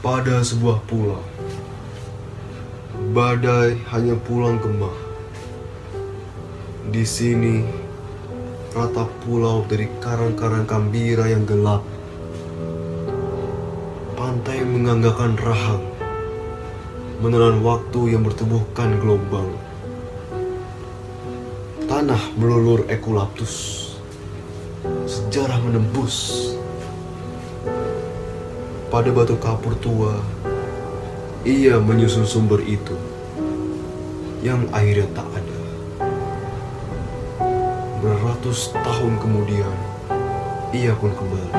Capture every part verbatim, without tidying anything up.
Pada sebuah pulau, badai hanya pulang gema. Di sini, rata pulau dari karang-karang gembira yang gelap. Pantai menganggakan rahang, menelan waktu yang bertubuhkan gelombang. Tanah melulur ekulaptus, sejarah menembus. Pada batu kapur tua, ia menyusun sumber itu, yang akhirnya tak ada. Beratus tahun kemudian, ia pun kembali.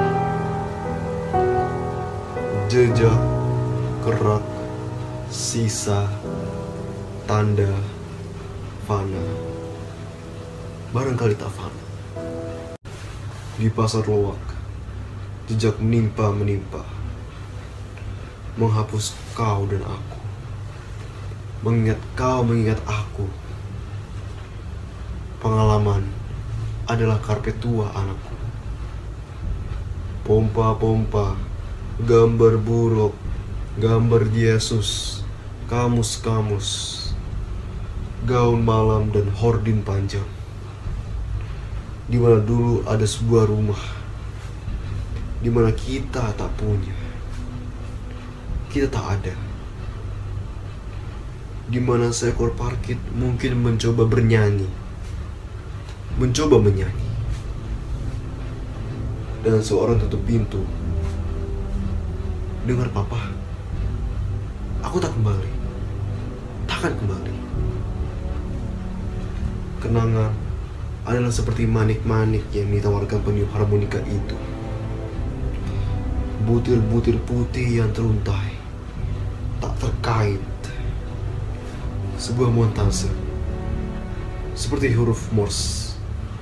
Jejak, kerak, sisa, tanda, fana. Barangkali tak fana. Di pasar loak, jejak menimpa-menimpa, menghapus kau dan aku, mengingat kau mengingat aku. Pengalaman adalah karpet tua anakku. Pompa-pompa, gambar buruk, gambar Yesus, kamus-kamus, gaun malam dan hordin panjang. Di mana dulu ada sebuah rumah, di mana kita tak punya, kita tak ada. Di mana seekor parkit mungkin mencoba bernyanyi, mencoba menyanyi, dan seorang tutup pintu. Dengar papa, aku tak kembali, takkan kembali. Kenangan adalah seperti manik-manik yang ditawarkan peniup harmonika itu. Butir-butir putih yang teruntai, tak terkait. Sebuah montase, seperti huruf Morse.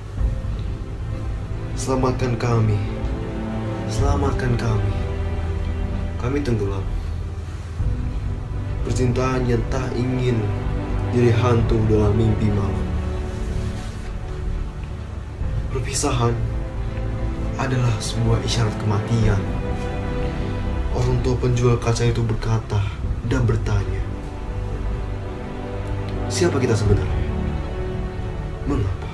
Selamatkan kami, selamatkan kami. Kami tenggelam. Percintaan yang tak ingin jadi hantu dalam mimpi malam. Perpisahan adalah sebuah isyarat kematian. Orang tua penjual kaca itu berkata dan bertanya, siapa kita sebenarnya? Mengapa?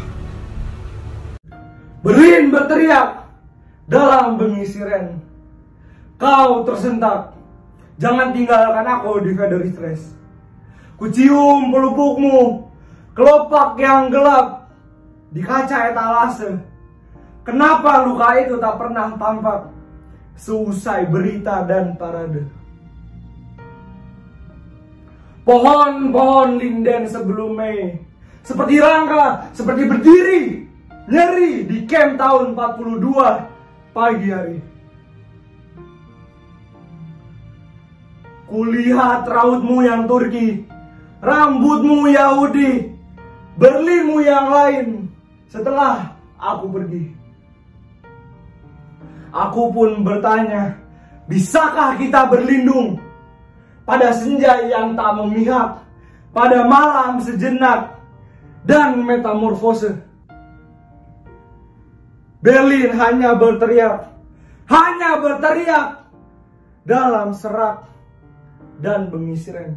Berlin berteriak dalam bengi siren. Kau tersentak. Jangan tinggalkan aku di Federal Stress. Kucium pelupukmu, kelopak yang gelap di kaca etalase. Kenapa luka itu tak pernah tampak seusai berita dan parade? Pohon-pohon linden sebelum Mei seperti rangka, seperti berdiri nyeri di camp tahun empat puluh dua pagi hari. Kulihat rautmu yang Turki, rambutmu Yahudi, Berlinmu yang lain setelah aku pergi. Aku pun bertanya, bisakah kita berlindung pada senja yang tak memihak, pada malam sejenak dan metamorfose? Berlin hanya berteriak, hanya berteriak dalam serak dan bengi siren.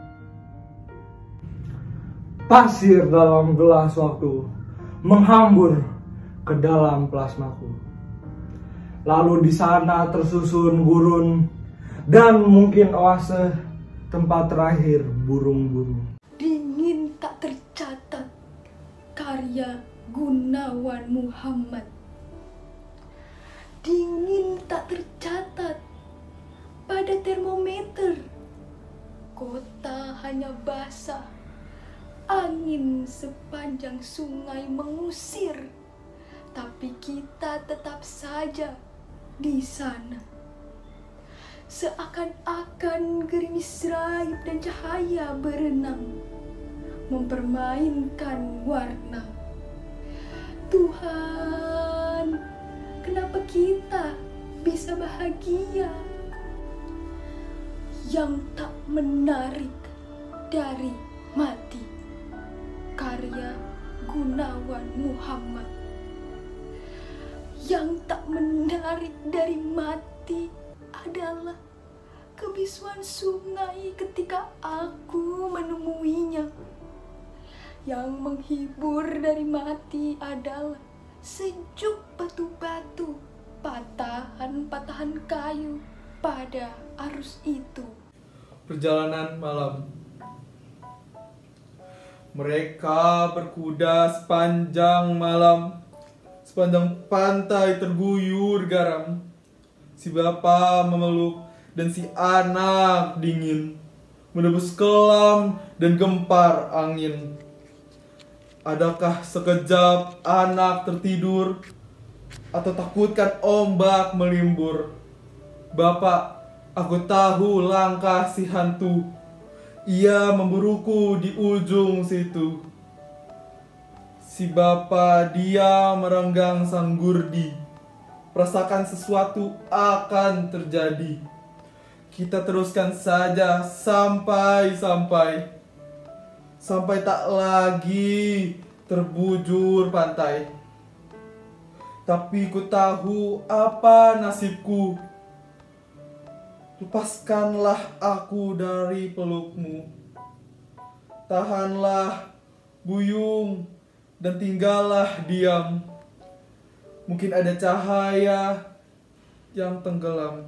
Pasir dalam gelas waktu menghambur ke dalam plasmaku. Lalu di sana tersusun gurun dan mungkin oase tempat terakhir burung-burung. Dingin tak tercatat, karya Gunawan Muhammad. Dingin tak tercatat pada termometer. Kota hanya basah. Angin sepanjang sungai mengusir. Tapi kita tetap saja di sana. Seakan-akan gerimis raib dan cahaya berenang, mempermainkan warna. Tuhan, kenapa kita bisa bahagia? Yang tak menarik dari mati. Karya Gunawan Muhammad. Yang tak menarik dari mati adalah kebisuan sungai ketika aku menemuinya. Yang menghibur dari mati adalah sejuk batu-batu, patahan-patahan kayu pada arus itu. Perjalanan malam. Mereka berkuda sepanjang malam, sepanjang pantai terguyur garam. Si bapa memeluk dan si anak dingin, menebus kelam dan gempar angin. Adakah sekejap anak tertidur, atau takutkan ombak melimbur? Bapak, aku tahu langkah si hantu. Ia memburuku di ujung situ. Si bapa dia merenggang sang gurdi. Perasakan sesuatu akan terjadi. Kita teruskan saja sampai-sampai Sampai tak lagi terbujur pantai. Tapi ku tahu apa nasibku. Lepaskanlah aku dari pelukmu. Tahanlah buyung dan tinggallah diam. Mungkin ada cahaya yang tenggelam.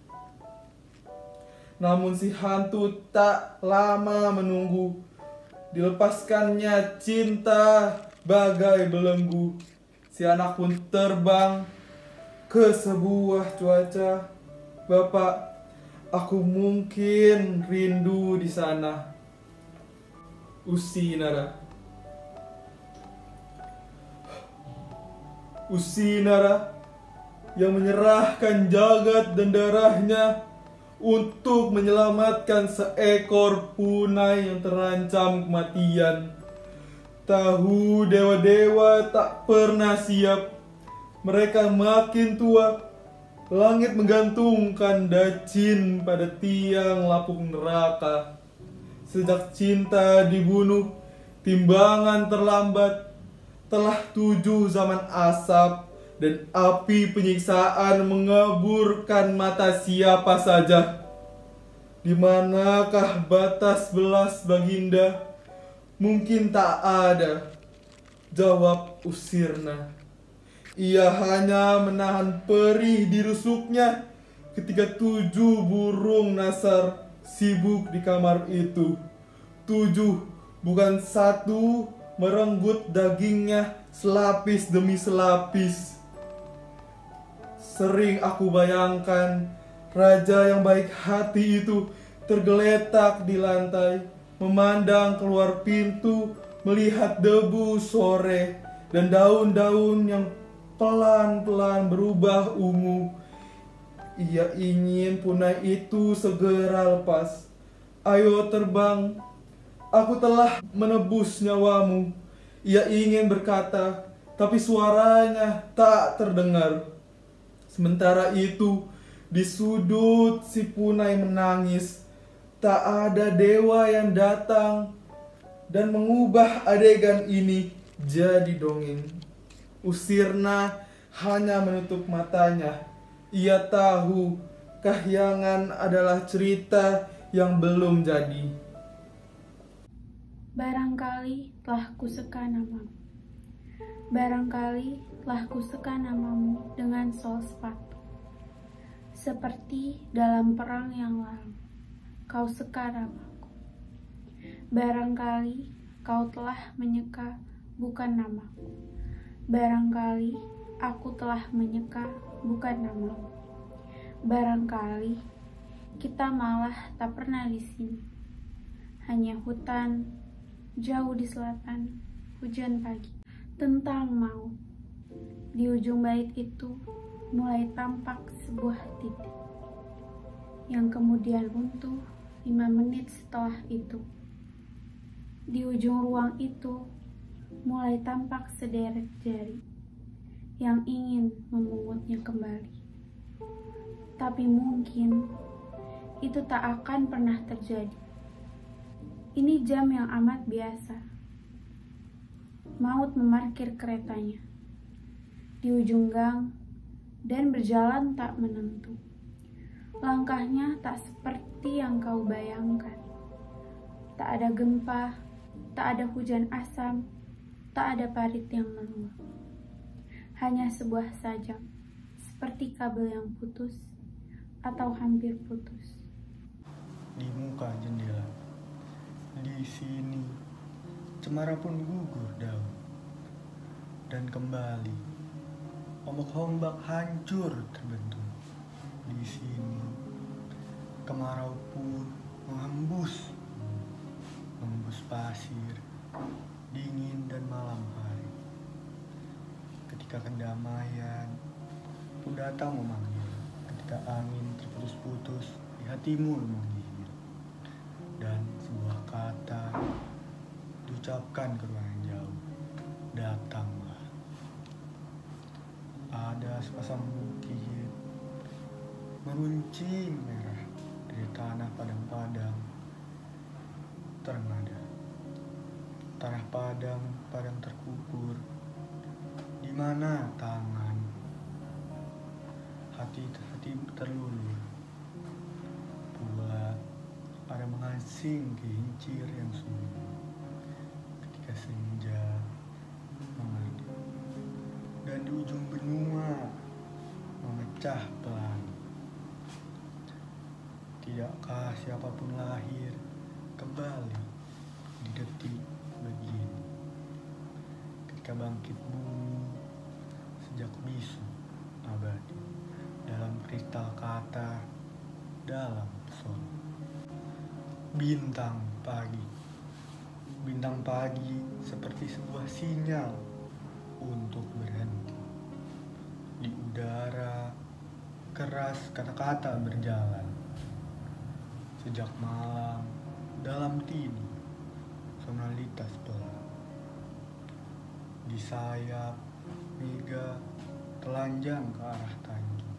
Namun si hantu tak lama menunggu. Dilepaskannya cinta bagai belenggu. Si anak pun terbang ke sebuah cuaca. Bapak, aku mungkin rindu di sana. Usinara. Usinara yang menyerahkan jagat dan darahnya untuk menyelamatkan seekor punai yang terancam kematian. Tahu dewa-dewa tak pernah siap. Mereka makin tua. Langit menggantungkan dacin pada tiang lapuk neraka. Sejak cinta dibunuh, timbangan terlambat. Telah tujuh zaman asap dan api penyiksaan mengaburkan mata siapa saja. Di manakah batas belas baginda? Mungkin tak ada, jawab Usirna. Ia hanya menahan perih di rusuknya ketika tujuh burung nasar sibuk di kamar itu. Tujuh, bukan satu, merenggut dagingnya selapis demi selapis. Sering aku bayangkan raja yang baik hati itu tergeletak di lantai, memandang keluar pintu, melihat debu sore dan daun-daun yang pelan-pelan berubah ungu. Ia ingin punai itu segera lepas. Ayo terbang, aku telah menebus nyawamu. Ia ingin berkata, tapi suaranya tak terdengar. Sementara itu, di sudut si punai menangis. Tak ada dewa yang datang dan mengubah adegan ini jadi dongeng. Usirna hanya menutup matanya. Ia tahu kahyangan adalah cerita yang belum jadi. Barangkali telah kuseka namamu. Barangkali telah kuseka namamu dengan sol sepatu. Seperti dalam perang yang lalu, kau seka namaku. Barangkali kau telah menyeka bukan namaku. Barangkali aku telah menyeka bukan namamu. Barangkali kita malah tak pernah di sini. Hanya hutan jauh di selatan, hujan pagi. Tentang mau. Di ujung bait itu mulai tampak sebuah titik yang kemudian runtuh lima menit setelah itu. Di ujung ruang itu mulai tampak sederet jari yang ingin memungutnya kembali. Tapi mungkin itu tak akan pernah terjadi. Ini jam yang amat biasa. Maut memarkir keretanya di ujung gang dan berjalan tak menentu. Langkahnya tak seperti yang kau bayangkan. Tak ada gempa, tak ada hujan asam, tak ada parit yang meluap. Hanya sebuah sajak, seperti kabel yang putus atau hampir putus. Di muka jendela, di sini, cemara pun gugur daun. Dan kembali, ombak-ombak hancur terbentuk. Di sini, kemarau pun menghembus, menghembus pasir, dingin dan malam hari. Ketika kedamaian pun datang memanggil, ketika angin terputus-putus di hatimu menggigil, dan sebuah kata diucapkan ke ruangan jauh, datanglah. Ada sepasang bukit meruncing merah dari tanah padang-padang ternada. Tanah padang, padang terkubur, di mana tangan, hati hati terlulur. Pula ada mengasing kincir yang sunyi ketika senja mengerti, dan di ujung benua memecah pelangi. Tidakkah siapapun lahir kembali di detik begini, ketika bangkit bumi sejak bisu abadi, dalam kristal kata, dalam pesona. Bintang pagi, bintang pagi seperti sebuah sinyal untuk berhenti. Di udara keras kata-kata berjalan. Sejak malam dalam tidur sonalitas pelan. Di sayap mega telanjang ke arah Tanjung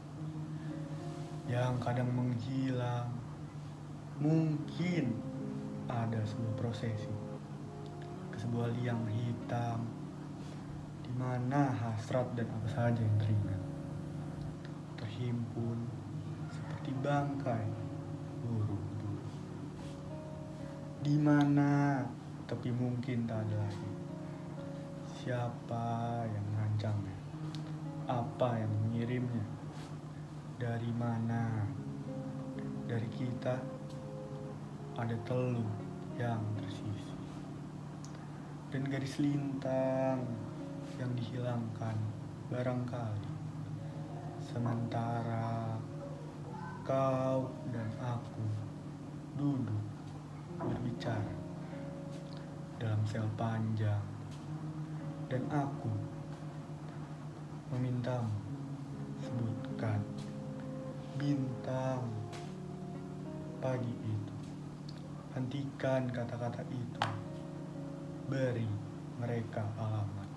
yang kadang menghilang. Mungkin ada sebuah prosesi ke sebuah liang hitam di mana hasrat dan apa saja yang teringat terhimpun seperti bangkai burung-burung. Di mana tapi mungkin tak ada lagi. Siapa yang mengancamnya? Apa yang mengirimnya? Dari mana? Dari kita ada teluh yang tersisi, dan garis lintang yang dihilangkan barangkali. Sementara kau dan aku duduk berbicara dalam sel panjang, dan aku memintamu sebutkan bintang pagi itu. Hentikan kata-kata itu, beri mereka alamat.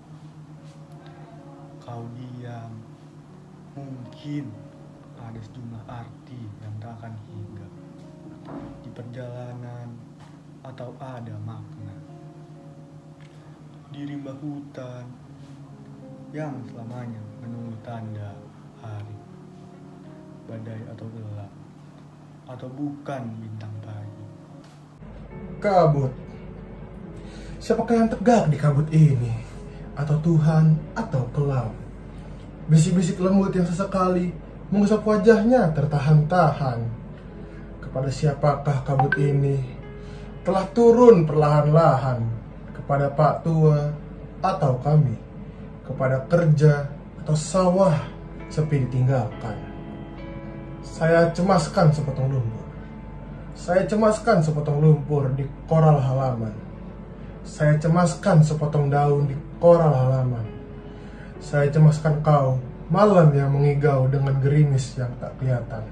Kau diam, mungkin ada sejumlah arti yang tak akan hingga di perjalanan, atau ada makna di rimba hutan yang selamanya menunggu tanda hari, badai atau gelap, atau bukan bintang pagi. Kabut. Siapakah yang tegak di kabut ini? Atau Tuhan atau kelam? Bisik-bisik lembut yang sesekali mengusap wajahnya tertahan-tahan. Kepada siapakah kabut ini telah turun perlahan-lahan? Kepada Pak Tua atau kami? Kepada kerja atau sawah sepi ditinggalkan? Saya cemaskan sepotong lumpur. Saya cemaskan sepotong lumpur di koral halaman. Saya cemaskan sepotong daun di koral halaman. Saya cemaskan kau, malam yang mengigau dengan gerimis yang tak kelihatan.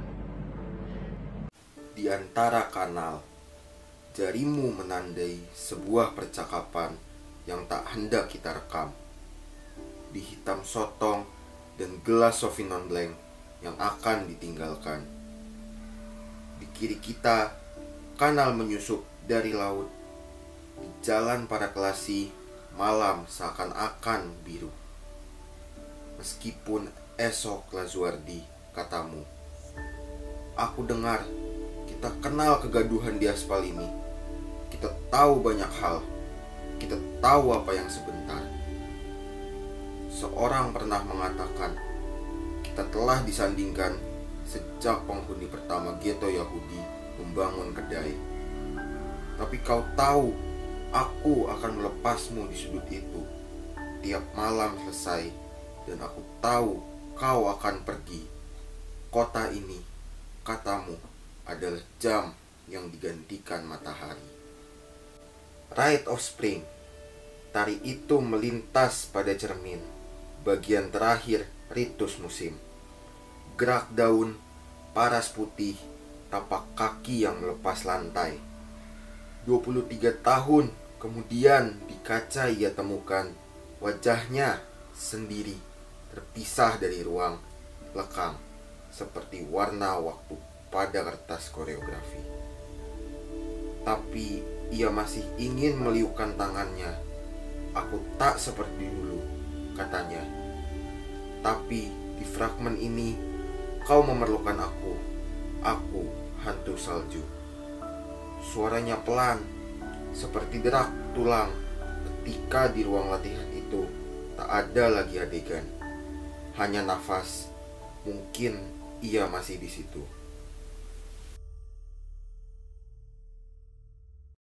Di antara kanal, jarimu menandai sebuah percakapan yang tak hendak kita rekam. Di hitam sotong dan gelas Sauvignon Blanc yang akan ditinggalkan. Di kiri kita, kanal menyusup dari laut. Di jalan para kelasi, malam seakan-akan biru. Meskipun esok Lazuardi, katamu, Aku dengar kita kenal kegaduhan di aspal ini. Kita tahu banyak hal. Kita tahu apa yang sebentar. Seorang pernah mengatakan, kita telah disandingkan sejak penghuni pertama ghetto Yahudi membangun kedai. Tapi kau tahu, aku akan melepasmu di sudut itu tiap malam selesai, dan aku tahu kau akan pergi. Kota ini, katamu, adalah jam yang digantikan matahari. Rite of Spring. Tari itu melintas pada cermin, bagian terakhir ritus musim. Gerak daun, paras putih, tapak kaki yang melepas lantai. dua puluh tiga tahun kemudian di kaca ia temukan wajahnya sendiri, terpisah dari ruang, lekang, seperti warna waktu pada kertas koreografi. Tapi ia masih ingin meliukkan tangannya. Aku tak seperti dulu, katanya. Tapi di fragmen ini, kau memerlukan aku. Aku hantu salju. Suaranya pelan, seperti derak tulang ketika di ruang latihan itu tak ada lagi adegan. Hanya nafas. Mungkin ia masih di situ.